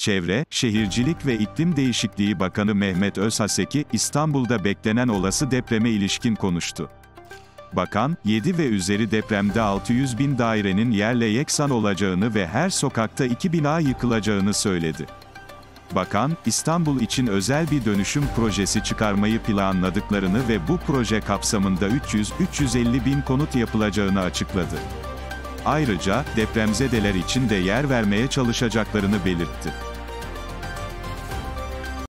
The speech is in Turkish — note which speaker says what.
Speaker 1: Çevre, Şehircilik ve İklim Değişikliği Bakanı Mehmet Özhaseki, İstanbul'da beklenen olası depreme ilişkin konuştu. Bakan, 7 ve üzeri depremde 600 bin dairenin yerle yeksan olacağını ve her sokakta 2 bina yıkılacağını söyledi. Bakan, İstanbul için özel bir dönüşüm projesi çıkarmayı planladıklarını ve bu proje kapsamında 300-350 bin konut yapılacağını açıkladı. Ayrıca, depremzedeler için de yer vermeye çalışacaklarını belirtti.